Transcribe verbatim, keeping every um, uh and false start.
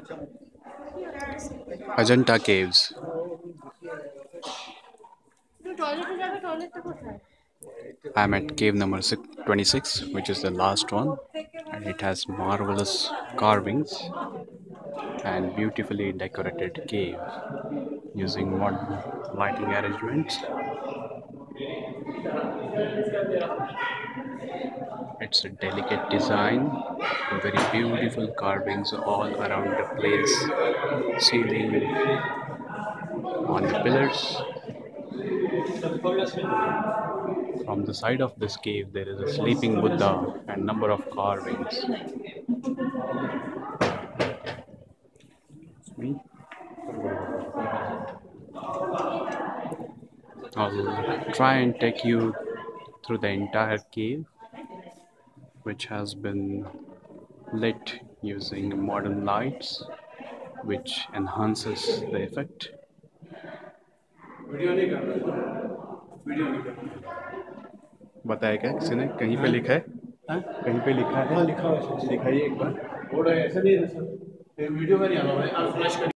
Ajanta Caves. I'm at cave number twenty-six, which is the last one, and it has marvelous carvings and beautifully decorated cave using modern lighting arrangements. It's a delicate design, very beautiful carvings all around the place, ceiling, on the pillars. From the side of this cave, there is a sleeping Buddha and number of carvings. Me. I'll try and take you through the entire cave, which has been lit using modern lights, which enhances the effect. बताया क्या किसी ने कहीं पे लिखा है? हाँ? कहीं पे लिखा है? हाँ लिखा है, दिखाइए एक बार। वो ऐसा नहीं है सर, वीडियो में नहीं आ रहा है, आप फ्लैश